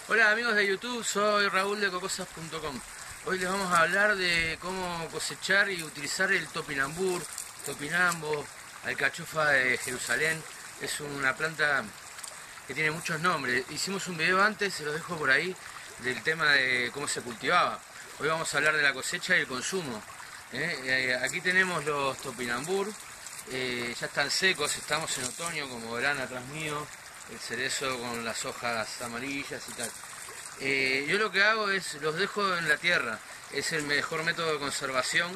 Hola amigos de YouTube, soy Raúl de Cocosas.com. Hoy les vamos a hablar de cómo cosechar y utilizar el topinambur, topinambo, alcachofa de Jerusalén. Es una planta que tiene muchos nombres. Hicimos un video antes, se los dejo por ahí, del tema de cómo se cultivaba. Hoy vamos a hablar de la cosecha y el consumo. Aquí tenemos los topinambur, ya están secos, estamos en otoño, como verán atrás mío. El cerezo con las hojas amarillas y tal. Yo lo que hago es los dejo en la tierra, es el mejor método de conservación,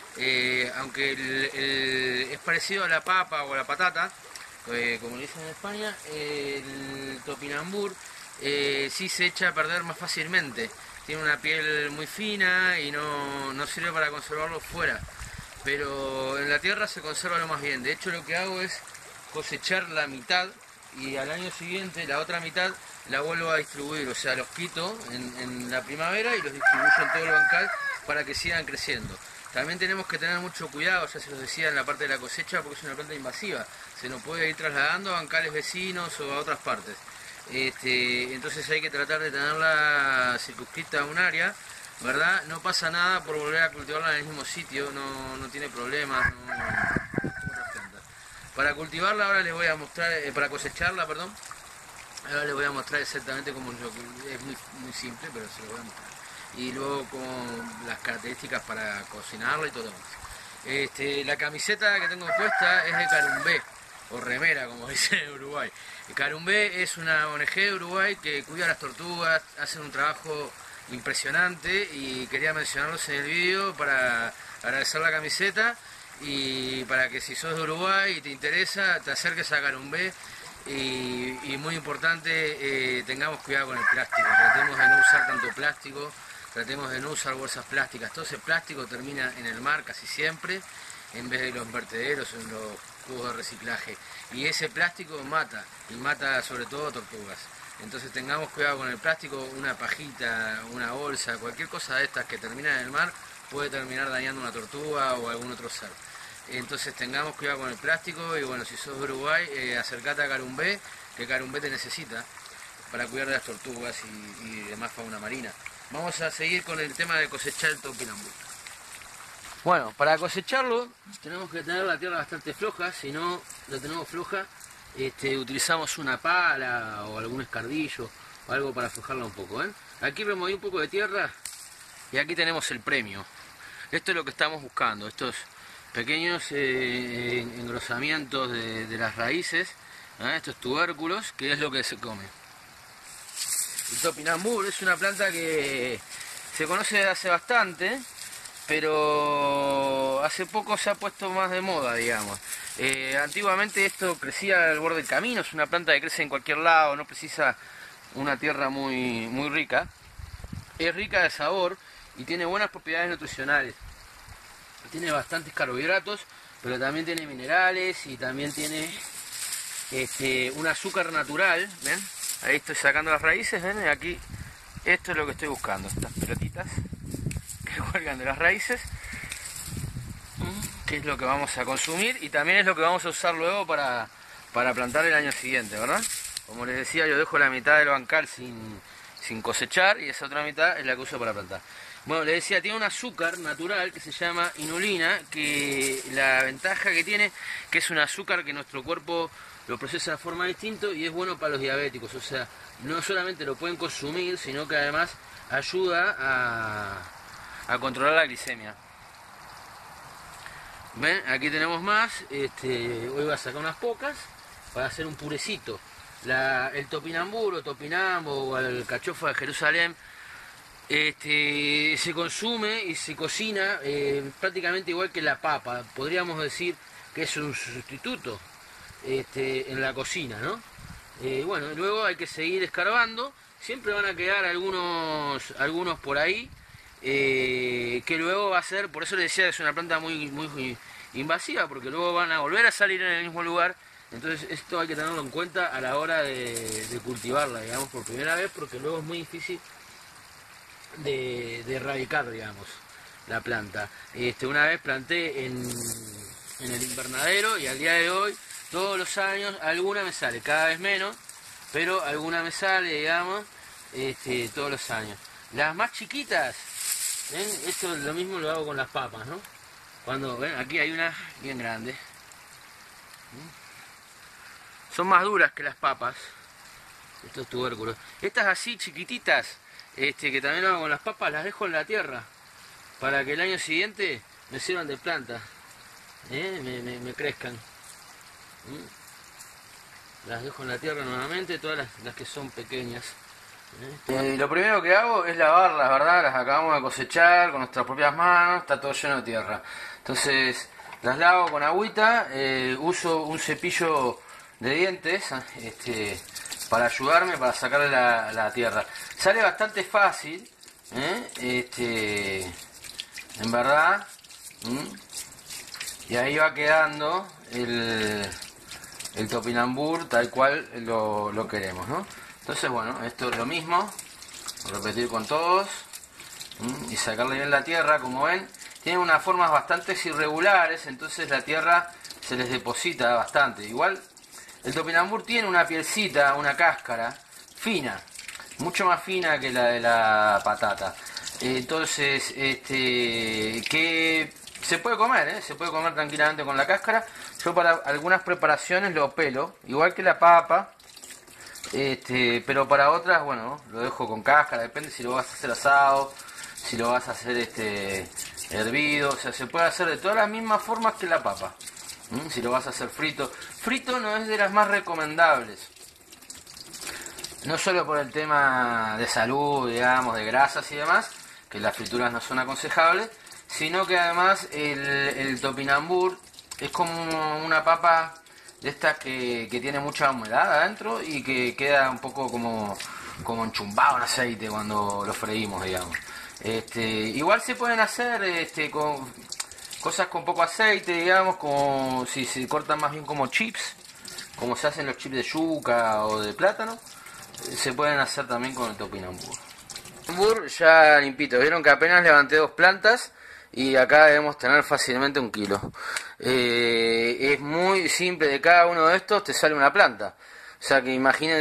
aunque es parecido a la papa o a la patata, como le dicen en España. El topinambur sí se echa a perder más fácilmente, tiene una piel muy fina y no sirve para conservarlo fuera, pero en la tierra se conserva lo más bien. De hecho, lo que hago es cosechar la mitad y al año siguiente la otra mitad la vuelvo a distribuir, o sea, los quito en la primavera y los distribuyo en todo el bancal para que sigan creciendo. También tenemos que tener mucho cuidado, ya se los decía en la parte de la cosecha, porque es una planta invasiva, se nos puede ir trasladando a bancales vecinos o a otras partes. Entonces hay que tratar de tenerla circunscrita a un área, ¿verdad? No pasa nada por volver a cultivarla en el mismo sitio, no tiene problemas. Para cultivarla ahora les voy a mostrar, para cosecharla, perdón, ahora les voy a mostrar exactamente cómo es muy simple, pero se lo voy a mostrar. Y luego con las características para cocinarla y todo lo demás. La camiseta que tengo puesta es de Carumbé, o remera como dicen en Uruguay. Carumbé es una ONG de Uruguay que cuida las tortugas, hacen un trabajo impresionante y quería mencionarlos en el vídeo para agradecer la camiseta y para que si sos de Uruguay y te interesa, te acerques a Carumbé. Y muy importante, tengamos cuidado con el plástico, tratemos de no usar tanto plástico, tratemos de no usar bolsas plásticas. Todo ese plástico termina en el mar casi siempre, en vez de los vertederos o en los cubos de reciclaje, y ese plástico mata, y mata sobre todo tortugas. Entonces tengamos cuidado con el plástico. Una pajita, una bolsa, cualquier cosa de estas que termina en el mar puede terminar dañando una tortuga o algún otro ser. Entonces tengamos cuidado con el plástico y bueno, si sos de Uruguay, acercate a Carumbé, que Carumbé te necesita para cuidar de las tortugas y demás fauna marina. Vamos a seguir con el tema de cosechar el topinambur. Bueno, para cosecharlo tenemos que tener la tierra bastante floja, si no la tenemos floja, utilizamos una pala o algún escardillo o algo para aflojarla un poco. Aquí removí un poco de tierra y aquí tenemos el premio. Esto es lo que estamos buscando, estos pequeños engrosamientos de las raíces, estos tubérculos, que es lo que se come. El topinambur es una planta que se conoce desde hace bastante, pero hace poco se ha puesto más de moda, digamos. Antiguamente esto crecía al borde del camino, es una planta que crece en cualquier lado, no precisa una tierra muy rica. Es rica de sabor y tiene buenas propiedades nutricionales. Tiene bastantes carbohidratos, pero también tiene minerales y también tiene un azúcar natural. ¿Ven? Ahí estoy sacando las raíces, ¿ven? Y aquí esto es lo que estoy buscando, estas pelotitas que cuelgan de las raíces, que es lo que vamos a consumir y también es lo que vamos a usar luego para plantar el año siguiente, ¿verdad? Como les decía, yo dejo la mitad del bancal sin cosechar y esa otra mitad es la que uso para plantar. Bueno, les decía, tiene un azúcar natural que se llama inulina, que la ventaja que tiene, que es un azúcar que nuestro cuerpo lo procesa de forma distinta y es bueno para los diabéticos. O sea, no solamente lo pueden consumir, sino que además ayuda a controlar la glicemia. ¿Ven? Aquí tenemos más. Hoy voy a sacar unas pocas para hacer un purecito. El topinambur o topinambo o alcachofa de Jerusalén se consume y se cocina prácticamente igual que la papa. Podríamos decir que es un sustituto en la cocina, ¿no? Bueno, luego hay que seguir escarbando. Siempre van a quedar algunos por ahí que luego va a ser, por eso les decía que es una planta muy invasiva, porque luego van a volver a salir en el mismo lugar. Entonces esto hay que tenerlo en cuenta a la hora de cultivarla, digamos, por primera vez, porque luego es muy difícil de erradicar, digamos, la planta. Una vez planté en el invernadero y al día de hoy, todos los años, alguna me sale, cada vez menos, pero alguna me sale, digamos, todos los años. Las más chiquitas, ¿ven? Esto lo mismo lo hago con las papas, ¿no? Cuando, ven, aquí hay una bien grande. Son más duras que las papas, estos tubérculos. Estas así chiquititas, que también lo hago con las papas, las dejo en la tierra, para que el año siguiente me sirvan de planta, me crezcan. Las dejo en la tierra nuevamente, todas las que son pequeñas. Lo primero que hago es lavarlas, ¿verdad? Las acabamos de cosechar con nuestras propias manos, está todo lleno de tierra. Entonces las lavo con agüita, uso un cepillo de dientes para ayudarme, para sacarle la tierra. Sale bastante fácil, en verdad. Y ahí va quedando el topinambur tal cual lo queremos, ¿no? Entonces, bueno, esto es lo mismo, repetir con todos y sacarle bien la tierra. Como ven, tienen unas formas bastante irregulares, entonces la tierra se les deposita bastante. Igual el topinambur tiene una pielcita, una cáscara fina, mucho más fina que la de la patata. Entonces, que se puede comer, se puede comer tranquilamente con la cáscara. Yo para algunas preparaciones lo pelo, igual que la papa. Pero para otras, bueno, lo dejo con cáscara, depende si lo vas a hacer asado, si lo vas a hacer hervido, o sea, se puede hacer de todas las mismas formas que la papa. Si lo vas a hacer frito. Frito no es de las más recomendables. No solo por el tema de salud, digamos, de grasas y demás, que las frituras no son aconsejables, sino que además el topinambur es como una papa de estas que tiene mucha humedad adentro y que queda un poco como enchumbado en aceite cuando lo freímos, digamos. Igual se pueden hacer con cosas con poco aceite, digamos, como si se cortan más bien como chips, como se hacen los chips de yuca o de plátano, se pueden hacer también con el topinambur. Ya limpito, vieron que apenas levanté 2 plantas y acá debemos tener fácilmente 1 kilo. Es muy simple, de cada uno de estos te sale una planta. O sea que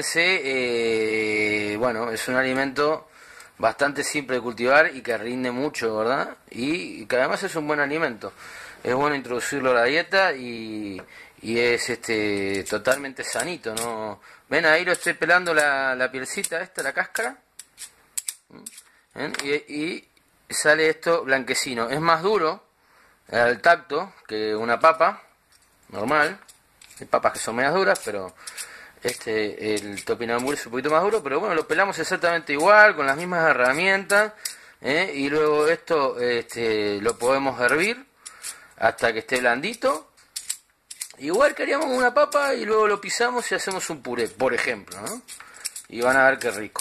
imagínense, bueno, es un alimento bastante simple de cultivar y que rinde mucho, ¿verdad? Y que además es un buen alimento. Es bueno introducirlo a la dieta y es totalmente sanito, ¿no? Ven, ahí lo estoy pelando la pielcita esta, la cáscara. ¿Ven? Y sale esto blanquecino. Es más duro al tacto que una papa normal. Hay papas que son medias duras, pero el topinambur es un poquito más duro, pero bueno, lo pelamos exactamente igual, con las mismas herramientas, y luego esto lo podemos hervir hasta que esté blandito, igual que haríamos con una papa, y luego lo pisamos y hacemos un puré, por ejemplo, ¿no? Y van a ver qué rico.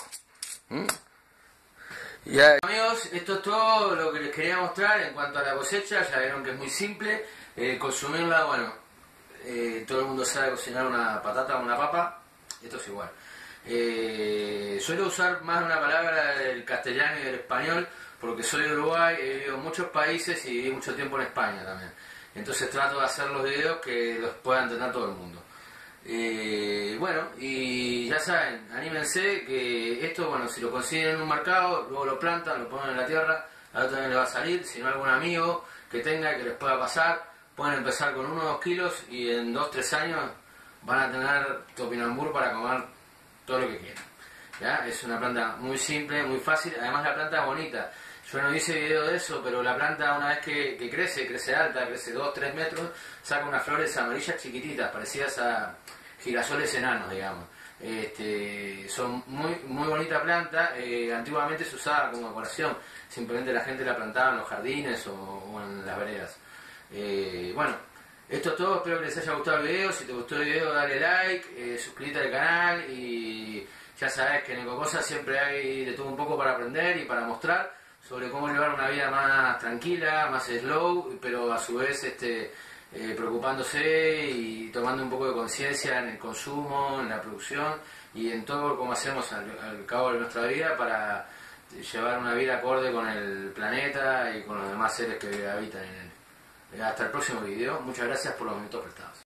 Ya, amigos, esto es todo lo que les quería mostrar en cuanto a la cosecha. Ya vieron que es muy simple consumirla. Bueno, todo el mundo sabe cocinar una patata o una papa. Esto es igual. Suelo usar más una palabra del castellano y del español porque soy de Uruguay, he vivido en muchos países y viví mucho tiempo en España también. Entonces trato de hacer los videos que los pueda entender todo el mundo. Bueno, y ya saben, anímense que esto, bueno, si lo consiguen en un mercado, luego lo plantan, lo ponen en la tierra, a otro también le va a salir. Si no, algún amigo que tenga que les pueda pasar, pueden empezar con 1 o 2 kilos y en 2-3 años van a tener topinambur para comer todo lo que quieran. ¿Ya? Es una planta muy simple, muy fácil, además la planta es bonita. Yo no hice video de eso, pero la planta una vez que crece alta, crece 2-3 metros, saca unas flores amarillas chiquititas, parecidas a girasoles enanos, digamos. Son muy bonita planta. Antiguamente se usaba como decoración, simplemente la gente la plantaba en los jardines o en las veredas. Bueno, esto es todo, espero que les haya gustado el video. Si te gustó el video, dale like, suscríbete al canal y ya sabes que en Ecocosa siempre hay de todo un poco para aprender y para mostrar sobre cómo llevar una vida más tranquila, más slow, pero a su vez preocupándose y tomando un poco de conciencia en el consumo, en la producción y en todo como hacemos al cabo de nuestra vida para llevar una vida acorde con el planeta y con los demás seres que habitan en él. Hasta el próximo video, muchas gracias por los minutos prestados.